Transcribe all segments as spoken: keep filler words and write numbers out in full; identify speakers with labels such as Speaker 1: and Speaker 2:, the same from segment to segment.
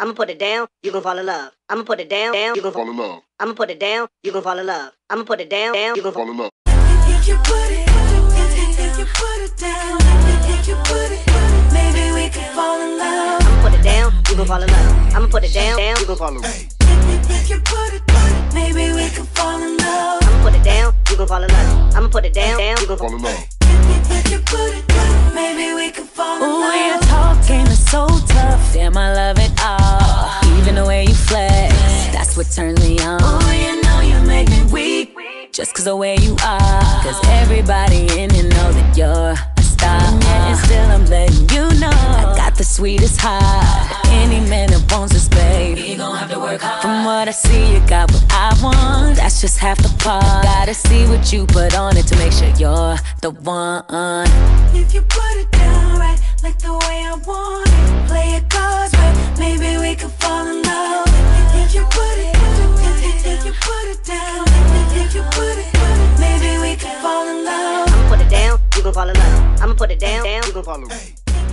Speaker 1: I'ma put it down, you gon' fall in love. I'ma put it down, down, you gon' fall in love. I'ma put it down, you gon' fall in love. I'ma put it down, down, you gon' fall in love.
Speaker 2: If you put it, if you put it down, if you put it, maybe we could fall in love.
Speaker 1: I'ma put it down, you gon' fall in love. I'ma put it down, down, you gon' fall in love.
Speaker 2: If you put it, maybe we could fall in love.
Speaker 1: I'ma put it down, you gon' fall in love. I'ma put it down, down, you gon' fall in love.
Speaker 2: If you put it, maybe we could fall in love.
Speaker 3: Ooh, your talking is so tough. Damn, I love it all. Even the way you flex, that's what turns me on.
Speaker 2: Ooh, you know you make me weak.
Speaker 3: Just cause the way you are. Cause everybody in here know that you're a star. And still I'm letting you know I got the sweetest heart. Any man that wants this, babe,
Speaker 2: You gon' have to work hard.
Speaker 3: from what I see, you got what I want. That's just half the part. Gotta see what you put on it to make sure you're the one.
Speaker 2: If you put it down right, like the way I want it, play it cards right, maybe we could fall in love. If you put it, if, if you put it down, if you put it, maybe we could fall in love.
Speaker 1: I'ma put it down, you gon' fall in love. I'ma put it down, down, you gon' fall in love.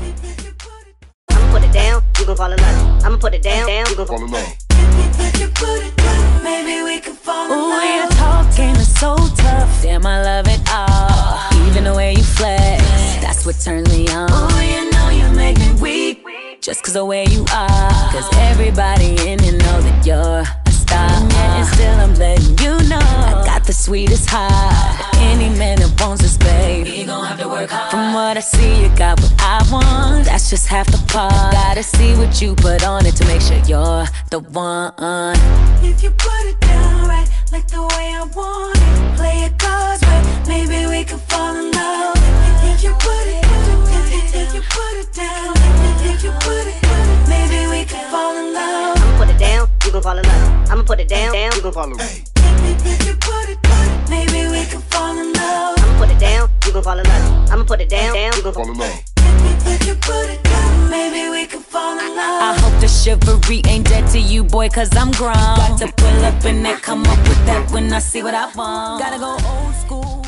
Speaker 1: I'ma put it down, you gon' fall in love. I'ma put it down, down, you gon' fall in love.
Speaker 2: If you put it, maybe we could fall in
Speaker 3: Ooh, your
Speaker 2: love.
Speaker 3: talking is so tough. Damn, I love it all. Even the way you flex, that's what turns me on.
Speaker 2: Ooh, you know you make me weak.
Speaker 3: Just cause the way you are. Cause everybody in here know that you're a star. And still I'm letting you know I got the sweetest heart. Any man that wants this, babe,
Speaker 2: You gon' have to work hard.
Speaker 3: from what I see, you got what I want. That's just half the part. Gotta see what you put on it to make sure you're the one.
Speaker 2: If you put it down right, like the way I want it, play it cards right, maybe we could fall in love. If you put it, if, if you put it down, if you put it, maybe we could fall in love.
Speaker 1: I'ma put it down, you gon' fall in love. I'ma put it down, down, you gon' fall in love.
Speaker 2: If you put it, maybe we could fall in love.
Speaker 1: I'ma put it down, you gon' fall in love. I'ma put it down, down, you gon' fall in love.
Speaker 2: If you put it, maybe we could fall in
Speaker 3: I
Speaker 2: love.
Speaker 3: hope the chivalry ain't dead to you, boy, cause I'm grown. Got to pull up and then come up with that when I see what I want. Gotta go old school.